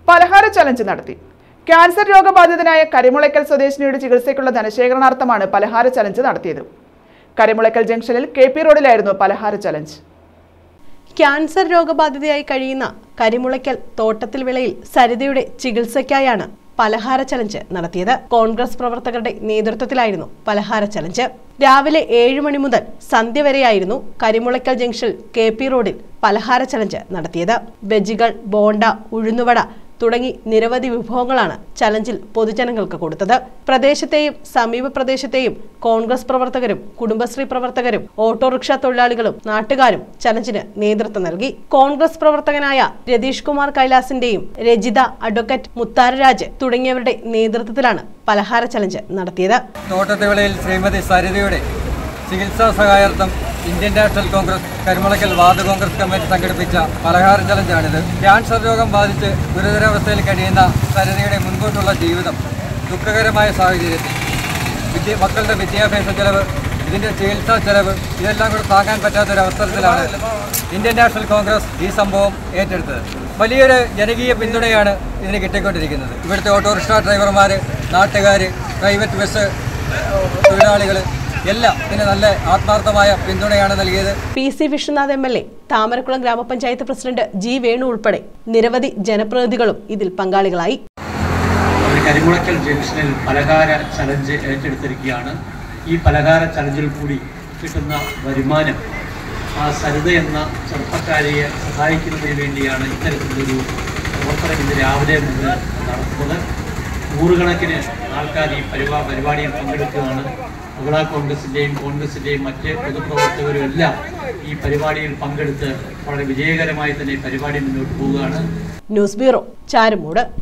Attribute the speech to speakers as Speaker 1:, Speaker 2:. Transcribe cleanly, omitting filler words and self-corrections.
Speaker 1: പലഹാര challenge നടത്തി. Cancer രോഗബാധിതനായ കരിമുളയ്ക്കൽ സ്വദേശിനിയുടെ ചികിത്സയ്ക്കുള്ള ധനശേഖരണാർത്ഥമാണ് പലഹാര ചലഞ്ച് നടത്തിയത്. കരിമുളയ്ക്കൽ ജംഗ്ഷനിൽ KP റോഡിലായിരുന്നു പലഹാര ചലഞ്ച്.
Speaker 2: ക്യാൻസർ രോഗബാധിതയായി കഴിയുന്ന കരിമുളയ്ക്കൽ തോട്ടത്തിൽ വിളയിൽ സരിതയുടെ ചികിത്സയ്ക്കായാണ് പലഹാര ചലഞ്ച് നടത്തിയത്. കോൺഗ്രസ് പ്രവർത്തകരുടെ നേതൃത്വത്തിലായിരുന്നു പലഹാര ചലഞ്ച്. രാവിലെ 7 മണി മുതൽ സന്ധ്യ വരെയായിരുന്നു കരിമുളയ്ക്കൽ ജംഗ്ഷനിൽ KP റോഡിൽ പലഹാര ചലഞ്ച് നടത്തിയത്. ബജികൾ, ബോണ്ട, ഉഴുന്നുവട തുടങ്ങി നിരവധി വിഭവങ്ങളാണ് ചലഞ്ചിൽ പൊതുജനങ്ങൾക്ക് കൊടുത്തത്. പ്രദേശത്തെയും സമീപ പ്രദേശത്തെയും കോൺഗ്രസ് പ്രവർത്തകരും കുടുംബശ്രീ പ്രവർത്തകരും ഓട്ടോറിക്ഷ തൊഴിലാളികളും നാട്ടുകാരും ചലഞ്ചിന് നേതൃത്വം നൽകി. കോൺഗ്രസ് പ്രവർത്തകനായ രതീഷ് കുമാർ കൈലാസിന്റെയും രജിത, അഡ്വക്കേറ്റ് മുത്താരരാജ് തുടങ്ങിയവരുടെ നേതൃത്വത്തിലാണ് പലഹാര ചലഞ്ച് നടത്തിയത്.
Speaker 3: തോട്ടത്തിവിളയിൽ ശ്രീമതി സരിതയുടെ ചികിത്സാ സഹായാർത്ഥം Indian National Congress Karimulakkal ward Congress committee സംഘടിപ്പിച്ച പലഹാര ചലഞ്ചാണിത്. ക്യാൻസർ രോഗം ബാധിച്ച് ഗുരുതരാവസ്ഥയിൽ കഴിയുന്ന സരിതയുടെ മുൻപോട്ടുള്ള ജീവിതം ദുഃഖകരമായ സാഹചര്യത്തിൽ മക്കളുടെ വിദ്യാഭ്യാസ ചെലവ്, ഇതിൻ്റെ ചികിത്സാ ചെലവ് ഇതെല്ലാം കൂടെ താങ്ങാൻ പറ്റാത്തൊരവസരത്തിലാണ് ഇന്ത്യൻ നാഷണൽ കോൺഗ്രസ് ഈ സംഭവം ഏറ്റെടുത്തത്. വലിയൊരു ജനകീയ പിന്തുണയാണ് ഇതിന് കിട്ടിക്കൊണ്ടിരിക്കുന്നത്. ഇവിടുത്തെ ഓട്ടോറിക്ഷ ഡ്രൈവർമാർ, നാട്ടുകാർ, പ്രൈവറ്റ് ബസ് തൊഴിലാളികൾ എല്ലാം ഇതിന് നല്ല ആത്മാർത്ഥമായ പിന്തുണയാണ് നൽകിയത്.
Speaker 2: PC വിശ്വനാഥ് MLA, താമരക്കുളം ഗ്രാമപഞ്ചായത്ത് പ്രസിഡന്റ് G വേണു ഉൾപ്പെടെ നിരവധി ജനപ്രതിനിധികളും ഇതിൽ പങ്കാളികളായി.
Speaker 4: കരിമുളയ്ക്കൽ ജംഗ്ഷനിൽ പലഹാര ചലഞ്ച് ഏറ്റെടുത്തിരിക്കുകയാണ്. ഈ പലഹാര ചലഞ്ചിൽ കൂടി കിട്ടുന്ന വരുമാനം ആ സരിത എന്ന ചെറുപ്പക്കാരിയെ സഹായിക്കുന്നതിന് വേണ്ടിയാണ് ഇത്തരത്തിലൊരു പ്രവർത്തനം ഇന്ന് രാവിലെ മുതൽ നടത്തുന്നത്. നൂറുകണക്കിന് ആൾക്കാർ ഈ പരിപാടിയിൽ പങ്കെടുക്കുകയാണ്. മഹിളാ കോൺഗ്രസിൻ്റെയും മറ്റ് പൊതുപ്രവർത്തകരും എല്ലാം ഈ പരിപാടിയിൽ പങ്കെടുത്ത് വളരെ വിജയകരമായി തന്നെ പരിപാടി മുന്നോട്ട് പോവുകയാണ്.
Speaker 2: News bureau, Charummood.